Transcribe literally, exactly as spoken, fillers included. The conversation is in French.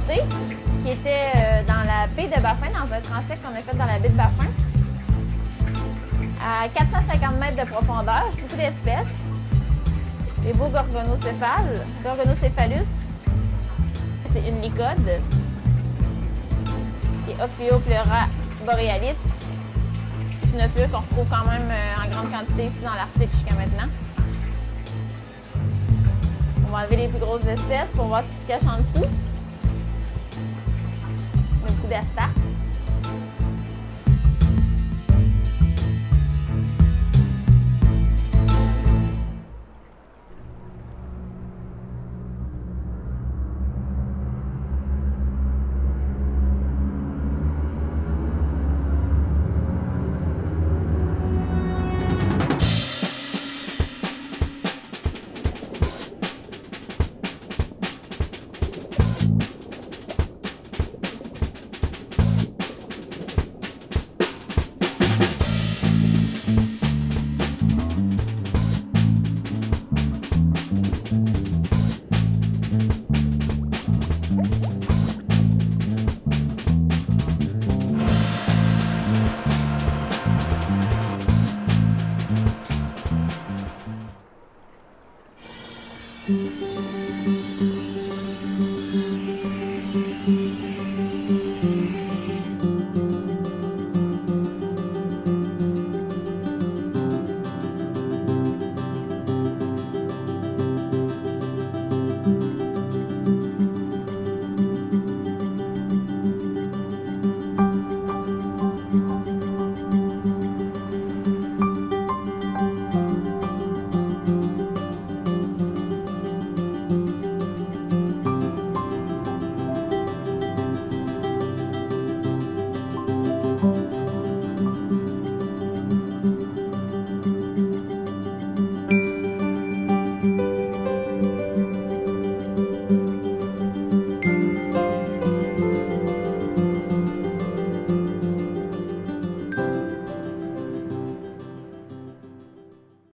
côté, qui était euh, dans la baie de Baffin, dans un transect qu'on a fait dans la baie de Baffin. À quatre cent cinquante mètres de profondeur, beaucoup d'espèces. Les beaux gorgonocéphales, gorgonocéphalus, c'est une lycode. Et Ophiopleura borealis, une ophiure qu'on retrouve quand même en grande quantité ici dans l'Arctique jusqu'à maintenant. On va enlever les plus grosses espèces pour voir ce qui se cache en dessous. Il y a beaucoup d'astartes.